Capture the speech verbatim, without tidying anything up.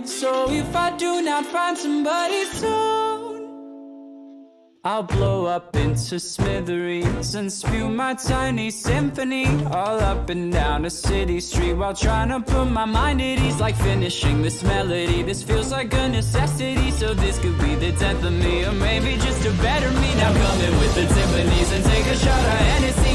So if I do not find somebody soon, I'll blow up into smithereens and spew my tiny symphony all up and down a city street, while trying to put my mind at ease, like finishing this melody. This feels like a necessity, so this could be the tenth of me, or maybe just a better me. Now come in with the timpanis and take a shot of Hennessy.